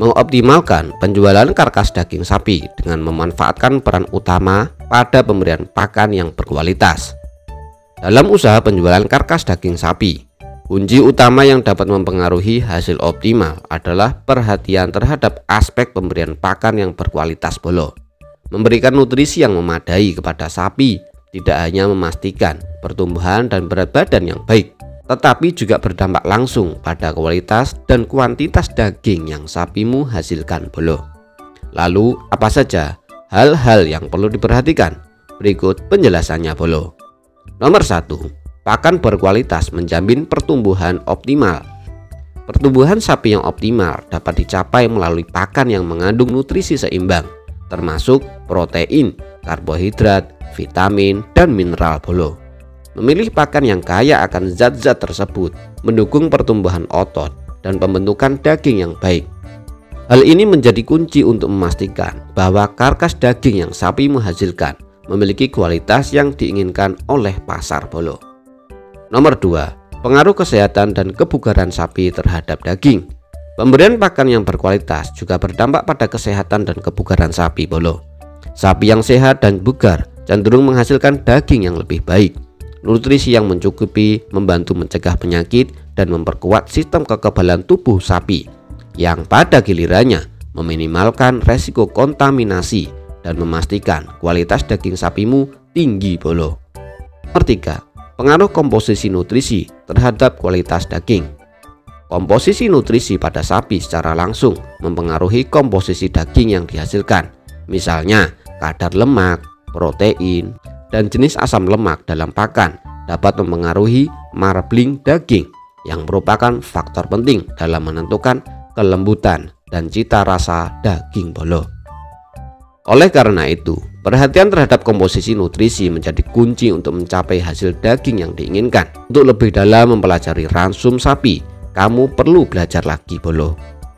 Mengoptimalkan penjualan karkas daging sapi dengan memanfaatkan peran utama pada pemberian pakan yang berkualitas. Dalam usaha penjualan karkas daging sapi, kunci utama yang dapat mempengaruhi hasil optimal adalah perhatian terhadap aspek pemberian pakan yang berkualitas bolo. Memberikan nutrisi yang memadai kepada sapi tidak hanya memastikan pertumbuhan dan berat badan yang baik, tetapi juga berdampak langsung pada kualitas dan kuantitas daging yang sapimu hasilkan bolo. Lalu apa saja hal-hal yang perlu diperhatikan? Berikut penjelasannya bolo. Nomor 1. Pakan berkualitas menjamin pertumbuhan optimal. Pertumbuhan sapi yang optimal dapat dicapai melalui pakan yang mengandung nutrisi seimbang, termasuk protein, karbohidrat, vitamin, dan mineral bolo. Memilih pakan yang kaya akan zat-zat tersebut mendukung pertumbuhan otot dan pembentukan daging yang baik. Hal ini menjadi kunci untuk memastikan bahwa karkas daging yang sapi menghasilkan memiliki kualitas yang diinginkan oleh pasar bolo. Nomor 2. Pengaruh kesehatan dan kebugaran sapi terhadap daging. Pemberian pakan yang berkualitas juga berdampak pada kesehatan dan kebugaran sapi bolo. Sapi yang sehat dan bugar cenderung menghasilkan daging yang lebih baik. Nutrisi yang mencukupi membantu mencegah penyakit dan memperkuat sistem kekebalan tubuh sapi, yang pada gilirannya meminimalkan resiko kontaminasi dan memastikan kualitas daging sapimu tinggi bolo. Nomor 3. Pengaruh komposisi nutrisi terhadap kualitas daging. Komposisi nutrisi pada sapi secara langsung mempengaruhi komposisi daging yang dihasilkan. Misalnya kadar lemak, protein, dan jenis asam lemak dalam pakan dapat mempengaruhi marbling daging yang merupakan faktor penting dalam menentukan kelembutan dan cita rasa daging bolo. Oleh karena itu, perhatian terhadap komposisi nutrisi menjadi kunci untuk mencapai hasil daging yang diinginkan. Untuk lebih dalam mempelajari ransum sapi, kamu perlu belajar lagi bolo.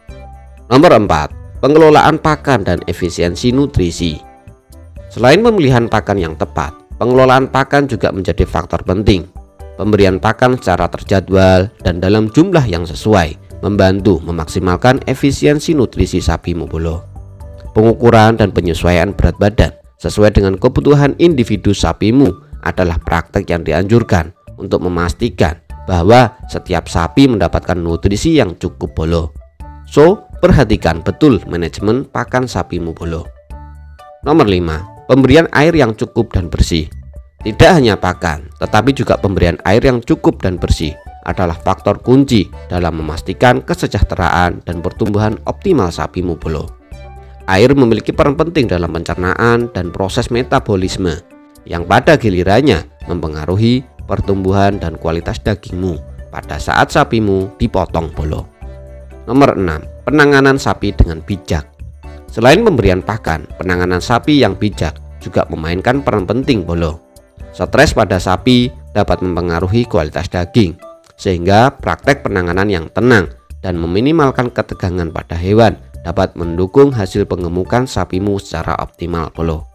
Nomor 4. Pengelolaan pakan dan efisiensi nutrisi. Selain pemilihan pakan yang tepat, pengelolaan pakan juga menjadi faktor penting. Pemberian pakan secara terjadwal dan dalam jumlah yang sesuai membantu memaksimalkan efisiensi nutrisi sapimu bolo. Pengukuran dan penyesuaian berat badan sesuai dengan kebutuhan individu sapimu adalah praktek yang dianjurkan untuk memastikan bahwa setiap sapi mendapatkan nutrisi yang cukup bolo. So, perhatikan betul manajemen pakan sapimu bolo. Nomor 5. Pemberian air yang cukup dan bersih. Tidak hanya pakan, tetapi juga pemberian air yang cukup dan bersih adalah faktor kunci dalam memastikan kesejahteraan dan pertumbuhan optimal sapimu bolo. Air memiliki peran penting dalam pencernaan dan proses metabolisme, yang pada gilirannya mempengaruhi pertumbuhan dan kualitas dagingmu pada saat sapimu dipotong bolo. Nomor 6. Penanganan sapi dengan bijak. Selain pemberian pakan, penanganan sapi yang bijak juga memainkan peran penting bolo. Stres pada sapi dapat mempengaruhi kualitas daging, sehingga praktek penanganan yang tenang dan meminimalkan ketegangan pada hewan dapat mendukung hasil pengemukan sapimu secara optimal bolo.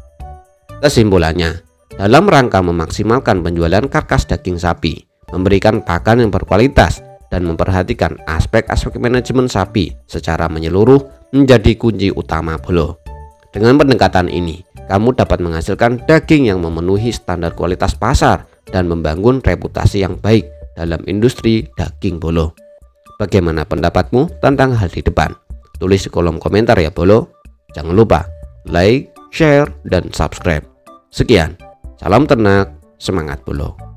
Kesimpulannya, dalam rangka memaksimalkan penjualan karkas daging sapi, memberikan pakan yang berkualitas, dan memperhatikan aspek-aspek manajemen sapi secara menyeluruh menjadi kunci utama bolo. Dengan pendekatan ini, kamu dapat menghasilkan daging yang memenuhi standar kualitas pasar dan membangun reputasi yang baik dalam industri daging bolo. Bagaimana pendapatmu tentang hal di depan? Tulis di kolom komentar ya bolo. Jangan lupa like, share, dan subscribe. Sekian, salam ternak, semangat bolo.